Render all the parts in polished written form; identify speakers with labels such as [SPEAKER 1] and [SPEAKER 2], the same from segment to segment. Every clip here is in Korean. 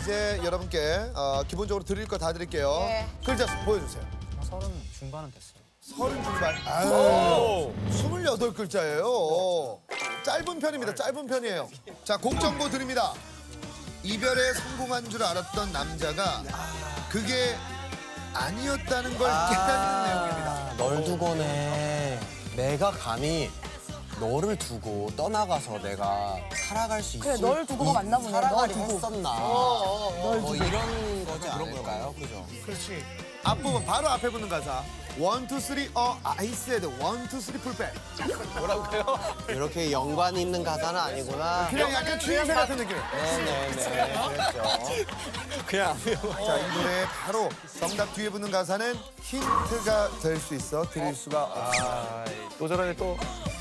[SPEAKER 1] 이제 여러분께 기본적으로 드릴 거 다 드릴게요.
[SPEAKER 2] 네.
[SPEAKER 1] 글자 수 보여주세요.
[SPEAKER 3] 30 중반은 됐어요.
[SPEAKER 1] 30 중반. 아유, 28글자예요. 짧은 편입니다. 짧은 편이에요. 자, 곡 정보 드립니다. 이별에 성공한 줄 알았던 남자가 그게 아니었다는 걸 깨닫는 내용입니다.
[SPEAKER 4] 널 두고네. 내가 감히 너를 두고 떠나가서 내가 살아갈 수 있을까?
[SPEAKER 2] 그래, 널 두고가 맞나 보네.
[SPEAKER 4] 살아가리
[SPEAKER 2] 널 두고.
[SPEAKER 4] 했었나? 뭐 이런 거지 않을까요? 그죠?
[SPEAKER 1] 그렇지. 앞부분 바로 앞에 붙는 가사. 1, 2, 3, I said 1, 2, 3 풀백.
[SPEAKER 3] 뭐라고요?
[SPEAKER 4] 이렇게 연관이 있는 가사는 아니구나.
[SPEAKER 1] 그냥 약간 추임새 같은 느낌.
[SPEAKER 4] 네네네. 그랬죠. 그냥.
[SPEAKER 1] 자, 이 노래 바로 정답 뒤에 붙는 가사는 힌트가 될 수 있어 드릴 수가 없어요.
[SPEAKER 3] 또 저러네 또.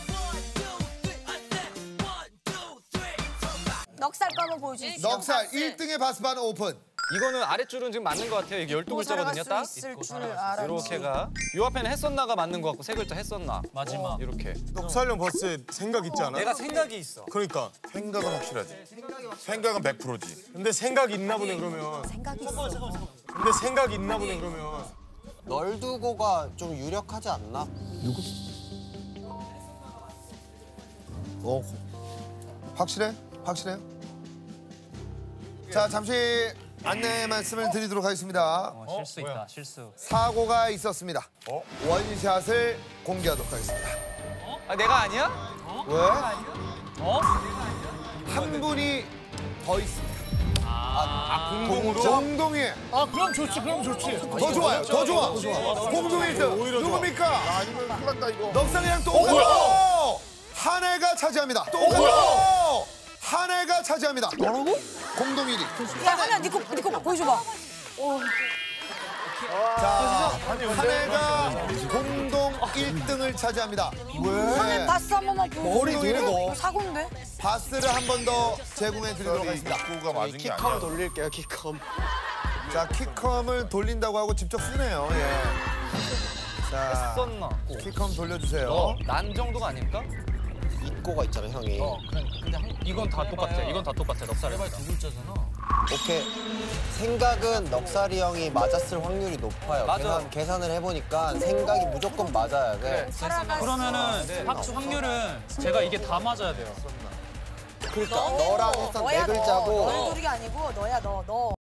[SPEAKER 2] 넉살 거 한번 보여주시죠.
[SPEAKER 1] 넉살 1등의 바스반 오픈.
[SPEAKER 3] 이거는 아랫줄은 지금 맞는 것 같아요. 이게 12글자거든요, 딱.
[SPEAKER 2] 있을 줄 알았지.
[SPEAKER 3] 이렇게가. 요 앞에는 했었나가 맞는 것 같고 세 글자 했었나. 마지막. 이렇게.
[SPEAKER 5] 넉살령 버스에 생각 있지 않아?
[SPEAKER 3] 내가 생각이 있어.
[SPEAKER 5] 그러니까.
[SPEAKER 6] 생각은 확실하지. 생각은 100%지.
[SPEAKER 5] 근데 생각이 있나 보네 그러면.
[SPEAKER 2] 생각이 있어.
[SPEAKER 5] 근데 생각이 있나 보네 그러면.
[SPEAKER 4] 널 두고가 좀 유력하지 않나?
[SPEAKER 1] 확실해? 확실해요? 자, 잠시 안내 말씀을 드리도록 하겠습니다.
[SPEAKER 3] 실수 있다, 실수.
[SPEAKER 1] 사고가 있었습니다. 원샷을 공개하도록 하겠습니다.
[SPEAKER 3] 아, 내가 아니야?
[SPEAKER 1] 왜?
[SPEAKER 3] 어?
[SPEAKER 1] 한 분이 더 있습니다.
[SPEAKER 5] 공동으로?
[SPEAKER 1] 공동이.
[SPEAKER 7] 그럼 좋지, 그럼 좋지.
[SPEAKER 1] 더 좋아요, 더 좋아. 공동이 1등.
[SPEAKER 5] 오히려 좋아.
[SPEAKER 1] 누굽니까?
[SPEAKER 6] 아니면 큰일 났다 이거.
[SPEAKER 1] 넉살이랑 똑같고 한 해가 차지합니다. 똑같고 한 해가 차지합니다. 뭐라고? 공동 1위.
[SPEAKER 2] 야, 하나 니거 보여줘봐.
[SPEAKER 1] 자, 한 해가 공동 1등을 차지합니다. 왜?
[SPEAKER 2] 바스 한 번만 보여줘.
[SPEAKER 1] 머리 왜 이래?
[SPEAKER 2] 사고인데?
[SPEAKER 1] 바스를 한 번 더 제공해 드리도록 하겠습니다.
[SPEAKER 6] 입구가 맞은 게
[SPEAKER 4] 키컴
[SPEAKER 6] 아니야.
[SPEAKER 4] 돌릴게요, 키컴.
[SPEAKER 1] 자, 키컴을 돌린다고 하고 직접 쓰네요. 예. 자,
[SPEAKER 3] 했었나?
[SPEAKER 1] 키컴 돌려주세요.
[SPEAKER 3] 난 정도가 아닐까?
[SPEAKER 4] 입고가 있잖아, 형이.
[SPEAKER 3] 근데 이건 다 똑같아. 이건 다 똑같아. 넉살이. 두 글자잖아.
[SPEAKER 4] 오케이. 생각은 넉살이 형이 맞았을 확률이 높아요.
[SPEAKER 3] 맞아.
[SPEAKER 4] 계산을 해보니까 생각이 무조건 맞아야 돼.
[SPEAKER 8] 그러면은 확률은 제가 이게 다 맞아야 돼요.
[SPEAKER 4] 그러니까 너랑 했던 네
[SPEAKER 2] 너야,
[SPEAKER 4] 글자고
[SPEAKER 2] 널 두르기 아니고 너야, 너.